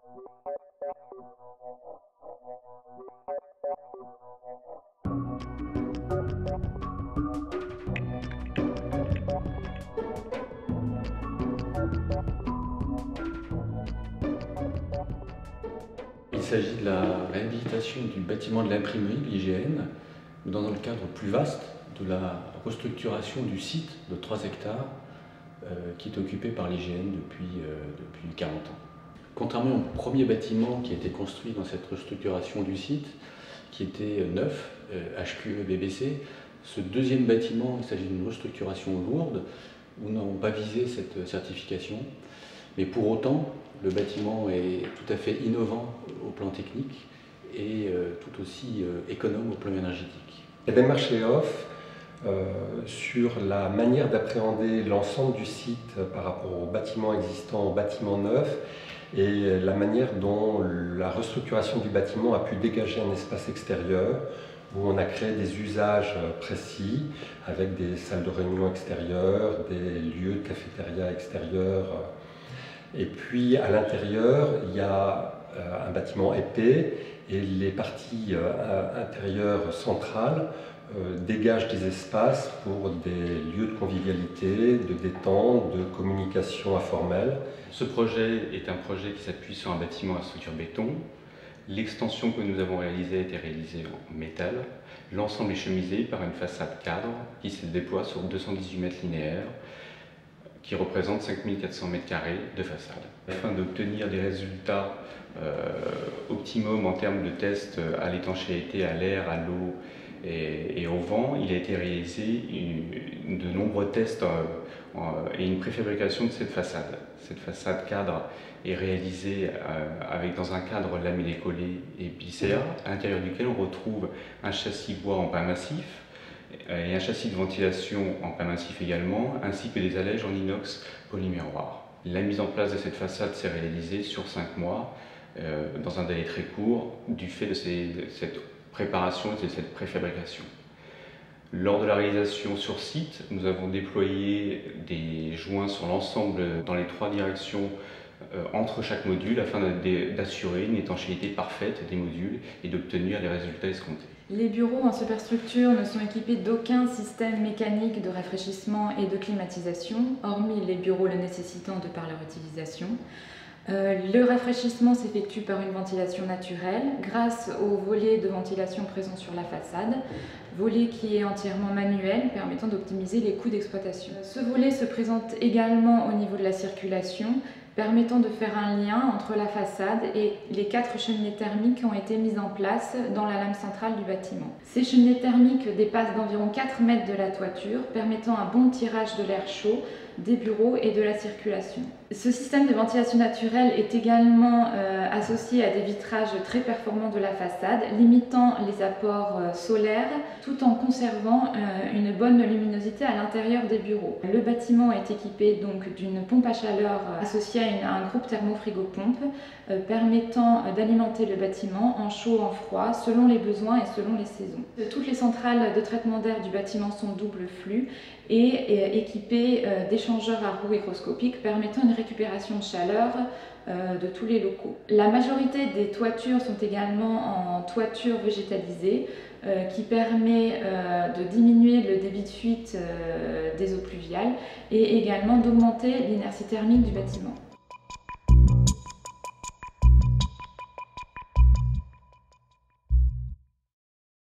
Il s'agit de la réhabilitation du bâtiment de l'imprimerie, l'IGN, dans un cadre plus vaste de la restructuration du site de 3 hectares qui est occupé par l'IGN depuis 40 ans. Contrairement au premier bâtiment qui a été construit dans cette restructuration du site, qui était neuf, HQE BBC, ce deuxième bâtiment, il s'agit d'une restructuration lourde où nous n'avons pas visé cette certification. Mais pour autant, le bâtiment est tout à fait innovant au plan technique et tout aussi économe au plan énergétique. La démarche est off sur la manière d'appréhender l'ensemble du site par rapport au bâtiment existant, au bâtiment neuf, et la manière dont la restructuration du bâtiment a pu dégager un espace extérieur où on a créé des usages précis avec des salles de réunion extérieures, des lieux de cafétéria extérieurs. Et puis à l'intérieur, il y a un bâtiment épais et les parties intérieures centrales dégagent des espaces pour des lieux de convivialité, de détente, de communication informelle. Ce projet est un projet qui s'appuie sur un bâtiment à structure béton. L'extension que nous avons réalisée a été réalisée en métal. L'ensemble est chemisé par une façade cadre qui se déploie sur 218 mètres linéaires, qui représente 5400 m² de façade. Afin d'obtenir des résultats optimum en termes de tests à l'étanchéité, à l'air, à l'eau et au vent, il a été réalisé de nombreux tests et une préfabrication de cette façade. Cette façade cadre est réalisée dans un cadre laminé collé et PCA, à l'intérieur duquel on retrouve un châssis bois en pain massif et un châssis de ventilation en pain massif également, ainsi que des allèges en inox polymiroir. La mise en place de cette façade s'est réalisée sur 5 mois, dans un délai très court, du fait de cette préparation et de cette préfabrication. Lors de la réalisation sur site, nous avons déployé des joints sur l'ensemble, dans les 3 directions entre chaque module, afin d'assurer une étanchéité parfaite des modules et d'obtenir les résultats escomptés. Les bureaux en superstructure ne sont équipés d'aucun système mécanique de rafraîchissement et de climatisation, hormis les bureaux le nécessitant de par leur utilisation. Le rafraîchissement s'effectue par une ventilation naturelle grâce au volet de ventilation présent sur la façade, volet qui est entièrement manuel permettant d'optimiser les coûts d'exploitation. Ce volet se présente également au niveau de la circulation, permettant de faire un lien entre la façade et les 4 cheminées thermiques qui ont été mises en place dans la lame centrale du bâtiment. Ces cheminées thermiques dépassent d'environ 4 mètres de la toiture, permettant un bon tirage de l'air chaud des bureaux et de la circulation. Ce système de ventilation naturelle est également associé à des vitrages très performants de la façade, limitant les apports solaires tout en conservant une bonne luminosité à l'intérieur des bureaux. Le bâtiment est équipé donc d'une pompe à chaleur associée à un groupe thermofrigo-pompe permettant d'alimenter le bâtiment en chaud ou en froid selon les besoins et selon les saisons. Toutes les centrales de traitement d'air du bâtiment sont double flux et équipées d'échangeurs à roues hygroscopiques permettant une récupération de chaleur de tous les locaux. La majorité des toitures sont également en toiture végétalisée qui permet de diminuer le débit de fuite des eaux pluviales et également d'augmenter l'inertie thermique du bâtiment.